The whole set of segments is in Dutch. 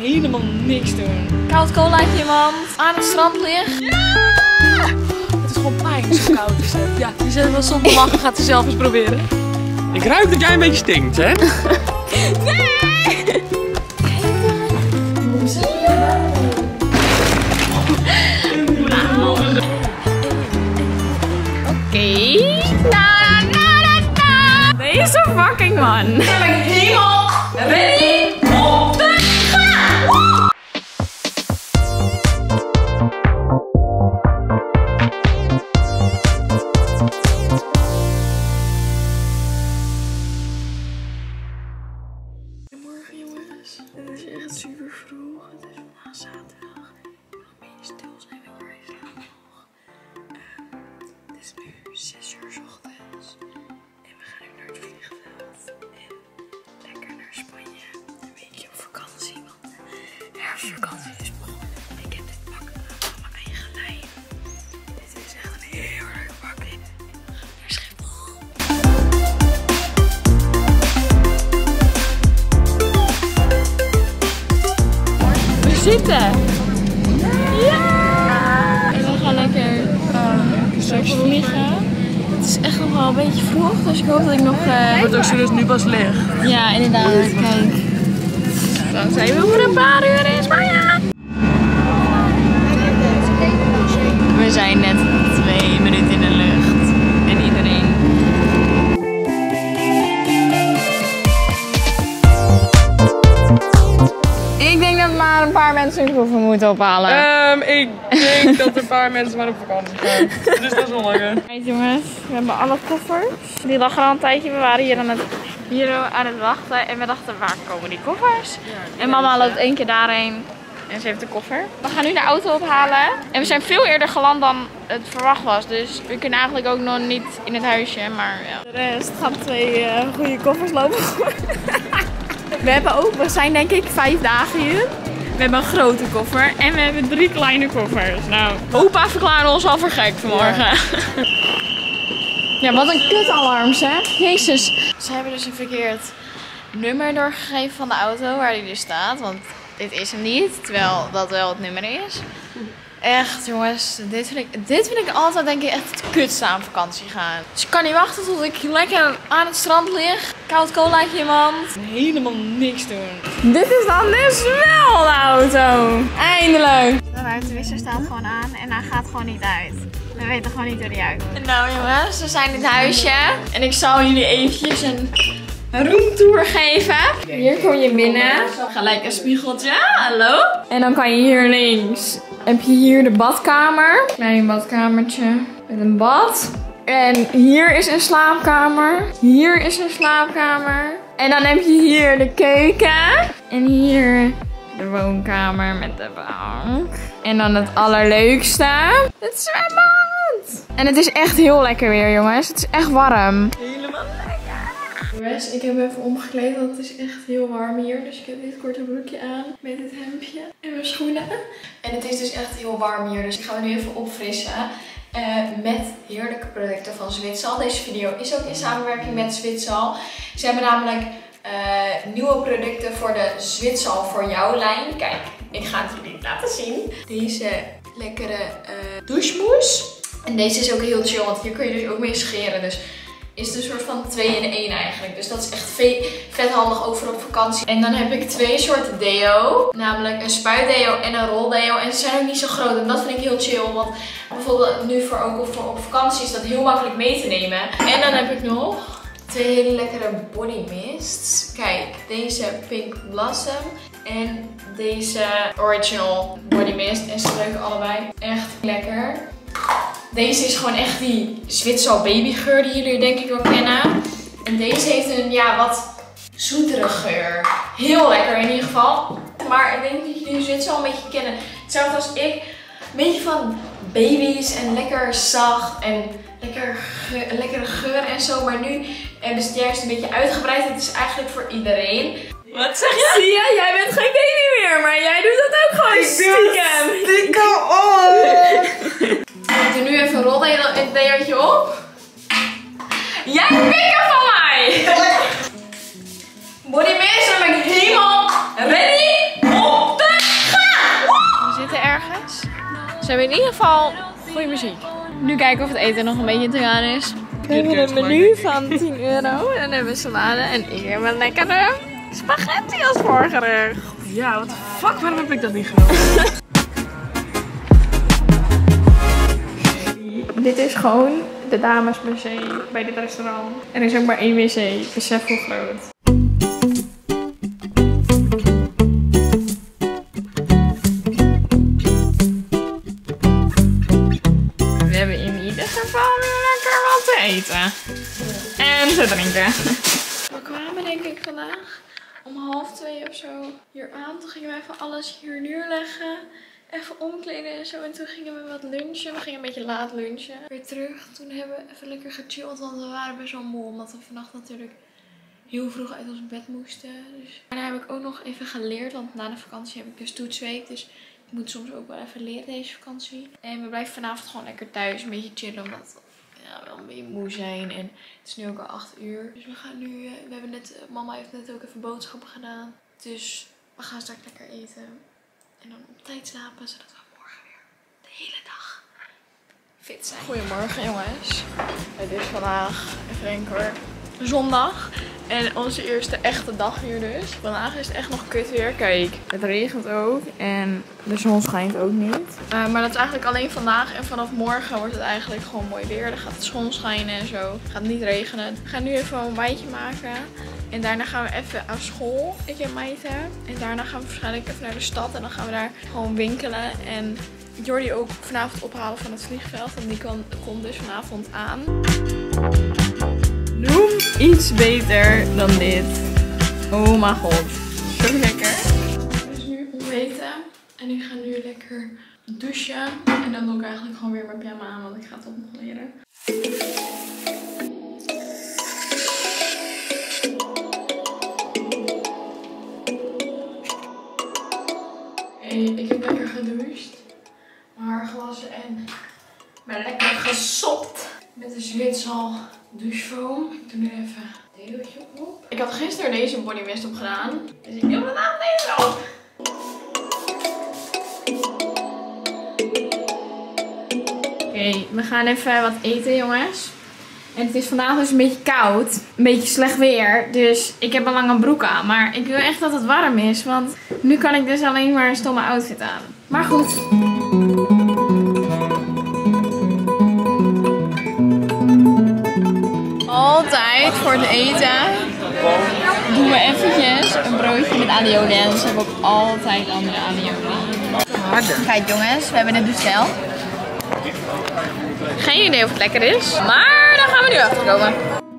helemaal niks doen. Koud colaatje in mijn hand, aan het strand ligt. Ja! Het is gewoon pijn, zo koud is het. Ja, je zegt wel zonder lachen, gaat ze zelf eens proberen. Ik ruik dat jij een beetje stinkt, hè? Nee! Oké. Deze fucking man. Ik ben helemaal ready om te gaan. Goedemorgen jongens. Het is echt super vroeg. Het is vandaag zaterdag. Ik wil een beetje stil zijn, want jij slaapt nog. Het is nu 6 uur 's ochtends. En we gaan nu naar het vliegveld. En lekker naar Spanje. Een weekje op vakantie, want de herfstvakantie is begonnen. Ik heb dit pak van mijn eigen lijn. Dit is echt een heel leuk pak. En we gaan naar Schiphol. We zitten! Ja! En we gaan lekker straks vliegen. Het is echt nog wel een beetje vroeg, dus ik hoop dat ik nog... Het is dus nu pas licht. Ja, inderdaad. Kijk. Dan zijn we voor een paar uur in Spanje. We zijn net 2 minuten in de lucht. En iedereen... Ik denk dat maar een paar mensen hun koffer moeten ophalen. Ik denk dat een paar mensen maar op vakantie gaan. Dus dat is wel lekker. Kijk jongens, we hebben alle koffers. Die lag er al een tijdje. We waren hier aan het wachten. En we dachten, waar komen die koffers? En mama loopt 1 keer daarheen. En ze heeft de koffer. We gaan nu de auto ophalen. En we zijn veel eerder geland dan het verwacht was. Dus we kunnen eigenlijk ook nog niet in het huisje. Maar ja. De rest gaan 2 goede koffers lopen. We zijn denk ik 5 dagen hier. We hebben een grote koffer en we hebben 3 kleine koffers. Nou, opa verklaarde ons al voor gek vanmorgen. Ja, wat een kutalarm zeg. Jezus. Ze hebben dus een verkeerd nummer doorgegeven van de auto waar die dus staat. Want dit is hem niet, terwijl dat wel het nummer is. Echt jongens, dit vind ik altijd denk ik echt het kutste aan vakantie gaan. Dus ik kan niet wachten tot ik lekker aan het strand lig. Koud colaatje in mijn hand. Helemaal niks doen. Dit is dan dus wel de auto. Eindelijk. De ruitenwisser staat gewoon aan en hij gaat gewoon niet uit. We weten gewoon niet hoe die uit. Nou jongens, we zijn in het huisje. En ik zal jullie eventjes een roomtour geven. Hier kom je binnen. Gelijk een spiegeltje. Hallo. En dan kan je hier links. Heb je hier de badkamer. Klein badkamertje met een bad. En hier is een slaapkamer. Hier is een slaapkamer. En dan heb je hier de keuken. En hier de woonkamer met de bank. En dan het allerleukste. Het zwembad. En het is echt heel lekker weer jongens. Het is echt warm. Helemaal lekker. Jongens, ik heb even omgekleed, want het is echt heel warm hier. Dus ik heb dit korte broekje aan met dit hemdje en mijn schoenen. En het is dus echt heel warm hier, dus ik ga me nu even opfrissen met heerlijke producten van Zwitsal. Deze video is ook in samenwerking met Zwitsal. Ze hebben namelijk nieuwe producten voor de Zwitsal voor jou lijn. Kijk, ik ga het jullie laten zien. Deze lekkere douchemousse. En deze is ook heel chill, want hier kun je dus ook mee scheren. Dus is het een soort van 2 in 1 eigenlijk. Dus dat is echt vet handig over op vakantie. En dan heb ik 2 soorten deo. Namelijk een spuitdeo en een roldeo. En ze zijn ook niet zo groot. En dat vind ik heel chill. Want bijvoorbeeld nu voor op vakantie is dat heel makkelijk mee te nemen. En dan heb ik nog 2 hele lekkere body mists. Kijk, deze Pink Blossom. En deze Original Body Mist. En ze ruiken allebei echt lekker. Deze is gewoon echt die Zwitsal babygeur die jullie denk ik wel kennen. En deze heeft een wat zoetere geur. Heel lekker in ieder geval. Maar ik denk dat jullie Zwitsal een beetje kennen. Hetzelfde als ik. Een beetje van baby's en lekker zacht en lekkere geur en zo. Maar nu hebben ze het juist een beetje uitgebreid. Het is eigenlijk voor iedereen. Wat zeg je? Zie je? Jij bent geen baby meer, maar jij doet dat ook gewoon stiekem. Stiekem op! Ik doe nu even een roldeootje op. Jij pikken van mij! Body mist, dan ben ik helemaal ready om hebben in ieder geval goede muziek. Nu kijken of het eten nog een beetje te gaan is. We hebben een menu van 10 euro. En dan hebben we salade. En ik heb een lekkere spaghetti als voorgerecht. Ja, wat de fuck, waarom heb ik dat niet genomen? Dit is gewoon de dames-wc bij dit restaurant. Er is ook maar 1 wc. Besef hoe groot. We hebben in ieder geval lekker wat te eten. En te drinken. We kwamen denk ik vandaag om 1:30 of zo hier aan. Toen gingen we even alles hier neerleggen. Even omkleden en zo. En toen gingen we wat lunchen. We gingen een beetje laat lunchen. Weer terug. Toen hebben we even lekker gechilled. Want we waren best wel moe. Omdat we vannacht natuurlijk heel vroeg uit ons bed moesten. Dus daarna heb ik ook nog even geleerd. Want na de vakantie heb ik dus toetsweek. Dus ik moet soms ook wel even leren deze vakantie. En we blijven vanavond gewoon lekker thuis. Een beetje chillen. Omdat we wel een beetje moe zijn. En het is nu ook al 8 uur. Dus we gaan nu... we hebben net... mama heeft net ook even boodschappen gedaan. Dus we gaan straks lekker eten. En dan op tijd slapen, zodat we morgen weer de hele dag fit zijn. Goedemorgen jongens. Het is vandaag, even denken hoor, zondag. En onze eerste echte dag hier dus. Vandaag is het echt nog kut weer. Kijk, het regent ook en de zon schijnt ook niet. Maar dat is eigenlijk alleen vandaag. En vanaf morgen wordt het eigenlijk gewoon mooi weer. Dan gaat de zon schijnen en zo. Het gaat niet regenen. We gaan nu even een ontbijtje maken. En daarna gaan we even aan school, ik en Maite. En daarna gaan we waarschijnlijk even naar de stad. En dan gaan we daar gewoon winkelen. En Jordi ook vanavond ophalen van het vliegveld. En die komt dus vanavond aan. Noem iets beter dan dit. Oh mijn god. Zo lekker. Dus nu ontbeten. En ik ga nu lekker douchen. En dan doe ik eigenlijk gewoon weer mijn pyjama aan. Want ik ga het op nog leren. Ik heb lekker gedoucht, mijn haar gewassen en ben lekker gesopt met de Zwitsal douchefoam. Ik doe nu even een deeltje op. Ik had gisteren deze body mist op gedaan, dus ik doe vandaag deze op. Oké, we gaan even wat eten jongens. En het is vandaag dus een beetje koud. Een beetje slecht weer. Dus ik heb een lange broek aan. Maar ik wil echt dat het warm is. Want nu kan ik dus alleen maar een stomme outfit aan. Maar goed. Altijd voor het eten doen we eventjes een broodje met alioli. En ze hebben ook altijd andere alioli. Kijk jongens, we hebben het besteld. Geen idee of het lekker is, maar daar gaan we nu achter komen.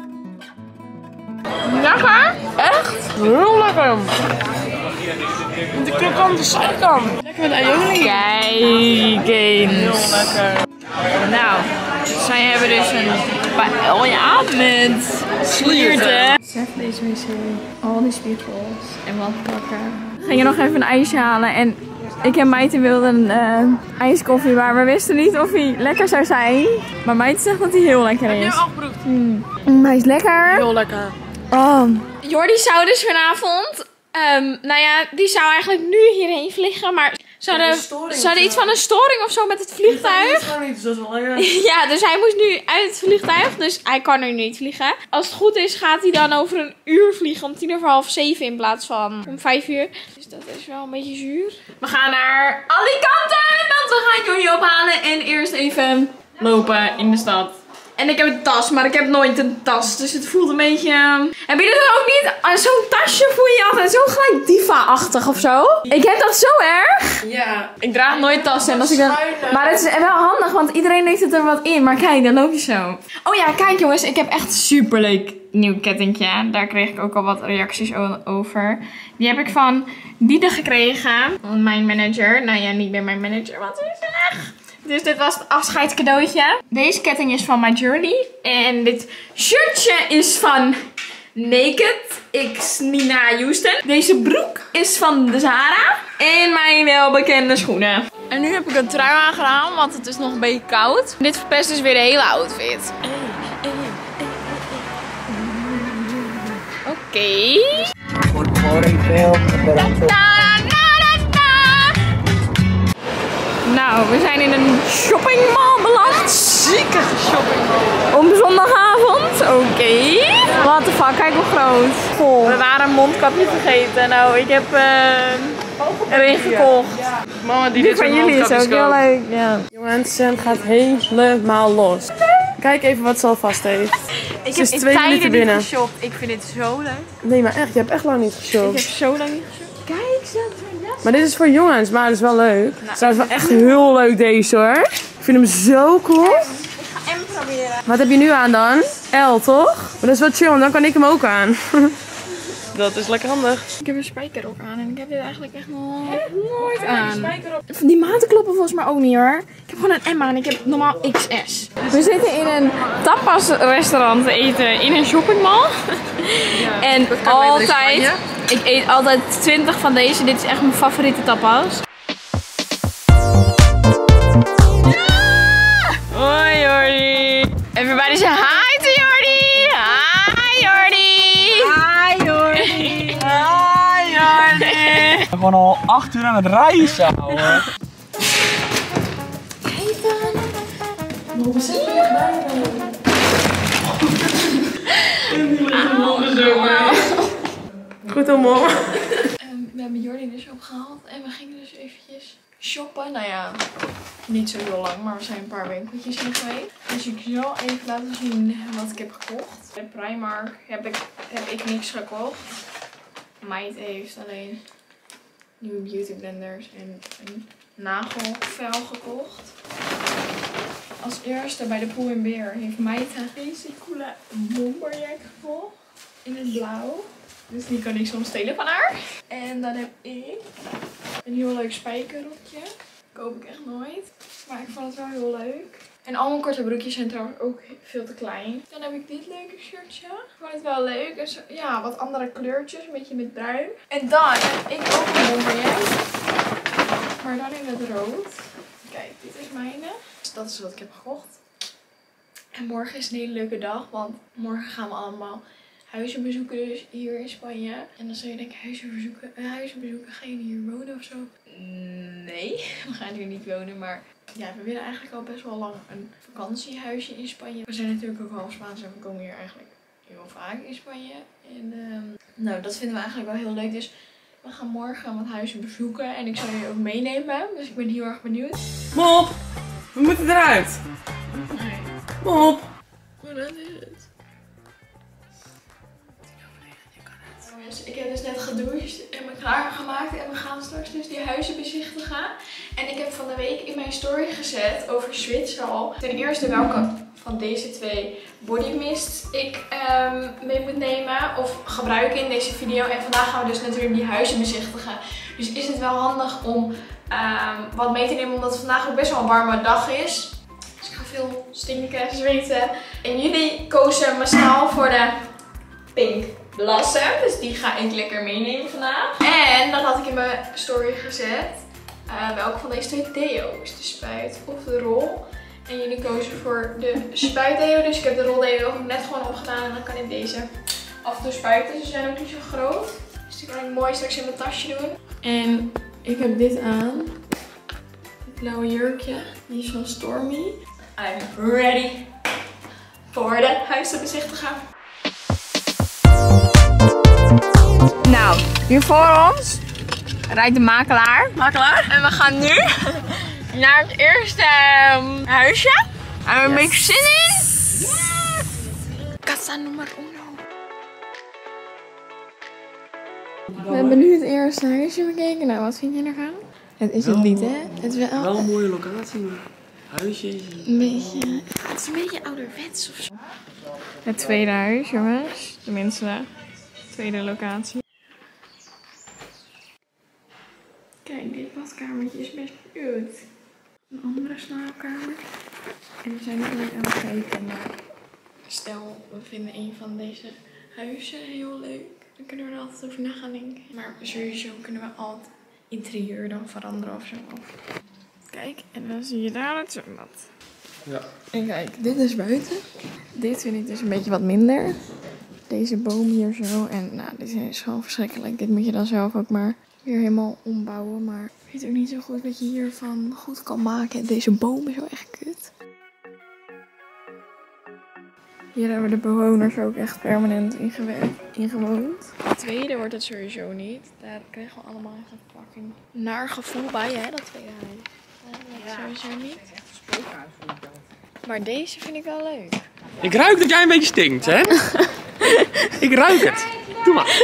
Lekker? Echt? Heel lekker. Met de krokante zijkant. Lekker met aioli. Kijk eens. Heel lekker. Nou, zij hebben dus een paella met slierten. Zeg deze wc. Al die spiegels en wat pakken. We gingen nog even een ijsje halen en ik en Maite wilden een ijskoffie, maar we wisten niet of hij lekker zou zijn. Maar Maite zegt dat hij heel lekker is. Heb je al geproefd? Hij is lekker. Heel lekker. Oh. Jordi zou dus vanavond, nou ja, die zou eigenlijk nu hierheen vliegen, maar ze hadden iets van een storing of zo met het vliegtuig. Dus dat is wel lekker. Ja, dus hij moest nu uit het vliegtuig, dus hij kan nu niet vliegen. Als het goed is, gaat hij dan over een uur vliegen, om 6:45 in plaats van om 5 uur. Dus dat is wel een beetje zuur. We gaan naar Alicante, want we gaan Jordi ophalen en eerst even lopen in de stad. En ik heb een tas, maar ik heb nooit een tas. Dus het voelt een beetje... Heb je dat ook niet? Zo'n tasje voel je altijd zo gelijk diva-achtig of zo. Ik heb dat zo erg. Ja. Ik draag nooit tassen. En als ik dan... Maar het is wel handig, want iedereen heeft het er wat in. Maar kijk, dan loop je zo. Oh ja, kijk jongens. Ik heb echt super leuk nieuw kettingje. Daar kreeg ik ook al wat reacties over. Die heb ik van Diede gekregen. Mijn manager. Nou ja, niet meer mijn manager, want hij is weg. Dus dit was het afscheidscadeautje. Deze ketting is van My Journey. En dit shirtje is van Naked x Nina Houston. Deze broek is van de Zara. En mijn welbekende schoenen. En nu heb ik een trui aangedaan, want het is nog een beetje koud. Dit verpest dus weer de hele outfit. Oké. Nou, Nou, we zijn in een shoppingmall beland. Zieke shoppingmall. Om zondagavond. Oké. What the fuck, kijk hoe groot. Vol. We waren een mondkapje vergeten. Nou, ik heb er een gekocht. Ja. Mama die Die dit van soort jullie is ook mondkapjes heel koopt. leuk. Ja. Jongens, Sam gaat helemaal los. Kijk even wat ze alvast heeft. Ik Ze is heb 2 in minuten tijden binnen. niet geshopt. Ik vind dit zo leuk. Nee, maar echt, je hebt echt lang niet Ik geshopt. heb zo lang niet geshopt. Kijk, ze had Maar dit is voor jongens, maar dat is wel leuk. Nou, Ze is wel echt heel leuk deze hoor. Ik vind hem zo cool. Ik ga M proberen. Wat heb je nu aan dan? L toch? Maar dat is wel chill, want dan kan ik hem ook aan. Dat is lekker handig. Ik heb een spijker ook aan en ik heb dit eigenlijk echt nog nooit aan. Die maten kloppen volgens mij ook niet hoor. Ik heb gewoon een M aan en ik heb normaal XS. We zitten in een tapas restaurant te eten in een shoppingmall. Ja, en altijd, ik eet altijd 20 van deze. Dit is echt mijn favoriete tapas. Hoi Jordi. Everybody say hi to Jordi. Hi Jordi. Hi Jordi. Hi Jordi. Gewoon al 8 uur aan het reizen, ouwe. Goed om mama. We hebben Jordi dus opgehaald en we gingen dus eventjes shoppen. Nou ja, niet zo heel lang, maar we zijn een paar winkeltjes in geweest. Dus ik zal even laten zien wat ik heb gekocht. Bij Primark heb ik niks gekocht. Meid heeft alleen nieuwe beauty blenders en een nagelvel gekocht. Als eerste bij de Poel & Bear heeft Meid deze coole bomberjack gekocht. In het blauw. Dus die kan ik soms stelen van haar. En dan heb ik een heel leuk spijkerrokje. Koop ik echt nooit. Maar ik vond het wel heel leuk. En al mijn korte broekjes zijn trouwens ook veel te klein. Dan heb ik dit leuke shirtje. Ik vond het wel leuk. Dus ja, wat andere kleurtjes. Een beetje met bruin. En dan heb ik ook een bomberjack. Maar dan in het rood. Kijk, dit is mijne. Dus dat is wat ik heb gekocht. En morgen is een hele leuke dag. Want morgen gaan we allemaal huizen bezoeken dus hier in Spanje. En dan zou je denken, huizen bezoeken, ga je hier wonen of zo? Nee, we gaan hier niet wonen, maar ja, we willen eigenlijk al best wel lang een vakantiehuisje in Spanje. We zijn natuurlijk ook half Spaans en we komen hier eigenlijk heel vaak in Spanje. En nou, dat vinden we eigenlijk wel heel leuk. Dus we gaan morgen wat huizen bezoeken en ik zal jullie ook meenemen. Dus ik ben heel erg benieuwd. Mop, we moeten eruit. Mop. Oh, dat is het. Ik heb dus net gedoucht en mijn klaar gemaakt en we gaan straks dus die huizen bezichtigen. En ik heb van de week in mijn story gezet over Zwitserland. Ten eerste welke van deze 2 body mist ik mee moet nemen of gebruiken in deze video. En vandaag gaan we dus natuurlijk die huizen bezichtigen. Dus is het wel handig om wat mee te nemen omdat het vandaag ook best wel een warme dag is. Dus ik ga veel stinken, zweten. En jullie kozen massaal voor de pink Blossom, dus die ga ik lekker meenemen vandaag. En dan had ik in mijn story gezet welke van deze 2 deo's, de spuit of de rol. En jullie kozen voor de spuitdeo, dus ik heb de roldeo ook net gewoon opgedaan en dan kan ik deze af en toe spuiten. Ze zijn ook niet zo groot, dus die kan ik mooi straks in mijn tasje doen. En ik heb dit aan, het blauwe jurkje, die is van Stormy. I'm ready voor de huis te bezichtigen. Nou, hier voor ons rijdt de makelaar. En we gaan nu naar het eerste huisje. En we hebben een beetje zin in. Yes! Casa nummer 1. We hebben nu het eerste huisje bekeken. Nou, wat vind je ervan? Het is het niet, hè? Het is wel een mooie locatie, maar huisjes. een beetje... Het is een beetje ouderwets of zo. Het tweede huis, jongens. Tenminste, de tweede locatie. Kijk, dit badkamertje is best cute. Een andere slaapkamer. En we zijn nu aan het kijken naar... Stel, we vinden een van deze huizen heel leuk. Dan kunnen we er altijd over na gaan denken. Maar sowieso kunnen we altijd interieur dan veranderen of zo. Kijk, en dan zie je daar het zwembad. Ja. En kijk, dit is buiten. Dit vind ik dus een beetje wat minder. Deze boom hier zo. En nou, dit is gewoon verschrikkelijk. Dit moet je dan zelf ook maar Weer helemaal ombouwen, maar ik weet ook niet zo goed wat je hiervan goed kan maken. Deze boom is wel echt kut. Hier hebben de bewoners ook echt permanent in gewoond. De tweede wordt het sowieso niet. Daar krijgen we allemaal echt een fucking naar gevoel bij, hè, dat tweede huis. Dat sowieso niet. Maar deze vind ik wel leuk. Ik ruik dat jij een beetje stinkt, hè? Ik ruik het. Doe maar.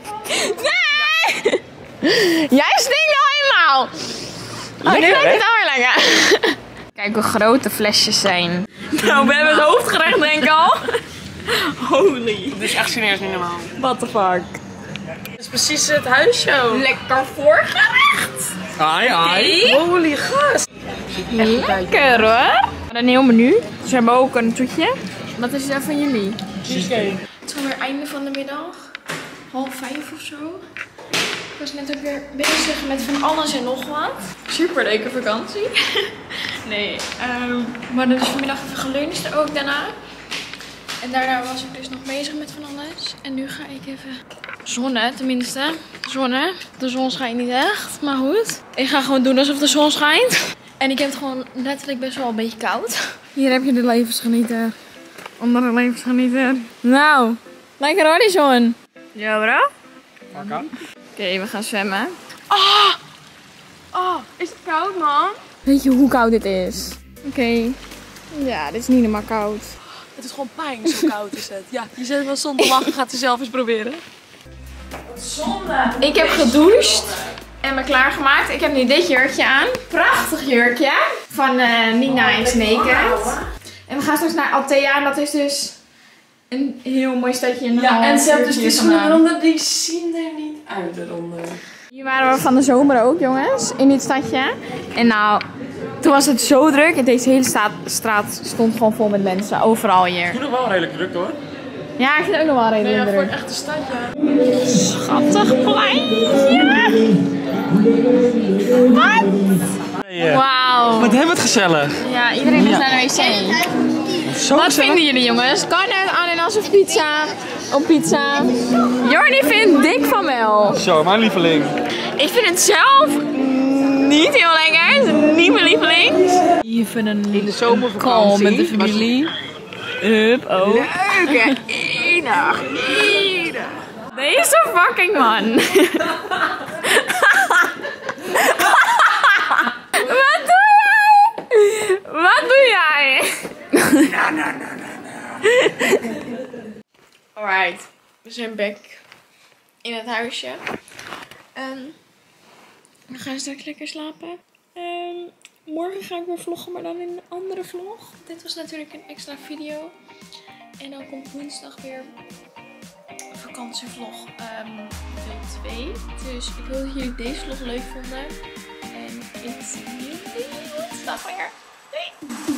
Nee! Jij stinkt al helemaal! Oh, ik ruik het al lekker. Kijk hoe groot de flesjes zijn. Nou, we hebben het hoofdgerecht denk ik al. Holy. Dit is echt serieus niet normaal. What the fuck. Dit is precies het huisje. Lekker voorgerecht. Ai, ai. Holy gast. Lekker hoor. Een heel menu. Dus we hebben ook een toetje. Wat is dat van jullie? Cheesecake. Het is alweer einde van de middag. 4:30 of zo. Ik was net ook weer bezig met van alles en nog wat. Super leuke vakantie. Nee, maar dus vanmiddag even geluncht ook daarna. En daarna was ik dus nog bezig met van alles. En nu ga ik even zonnen, tenminste. Zonnen. De zon schijnt niet echt, maar goed. Ik ga gewoon doen alsof de zon schijnt. En ik heb het gewoon letterlijk best wel een beetje koud. Hier heb je de levensgenieter. Andere levensgenieter. Nou, lekker hoor die zon. Ja bro? Oké, we gaan zwemmen. Oh, is het koud, man? Weet je hoe koud dit is? Oké. Ja, dit is niet helemaal koud. Het is gewoon pijn, zo koud is het. Ja, je zet wel zonder lachen, gaat het zelf eens proberen. Zonde. Ik heb gedoucht en me klaargemaakt. Ik heb nu dit jurkje aan. Prachtig jurkje van Nina is Naked. En we gaan straks naar Althea en dat is dus een heel mooi stadje. Ja, en ze hebben dus die schoenen eronder, die zien er niet uit eronder. Hier waren we van de zomer ook, jongens, in dit stadje. En nou, toen was het zo druk en deze hele straat stond gewoon vol met mensen, overal hier. Ik vind het wel redelijk druk hoor. Ja, ik vind het ook nog wel redelijk Ja, voor druk. een echte stad, ja. Schattig pleintje. Wat? Wauw. Wat hebben we het gezellig. Ja, iedereen is naar de wc. Zo Wat gezellig. vinden jullie jongens? Kan het ananas of pizza? Op pizza. Jordi vindt dik van wel. Zo, mijn lieveling. Ik vind het zelf niet heel lekker. Het is niet mijn lieveling. Even een In de zomervakantie. met de familie. Hup, ook. Leuk, enig. Deze fucking man. Wat doe jij? Wat doe jij? Alright, we zijn back in het huisje. We gaan straks lekker slapen. Morgen ga ik weer vloggen, maar dan in een andere vlog. Dit was natuurlijk een extra video. En dan komt woensdag weer een vakantievlog deel 2. Dus ik hoop dat jullie deze vlog leuk vonden. En ik zie jullie woensdag weer. Doei!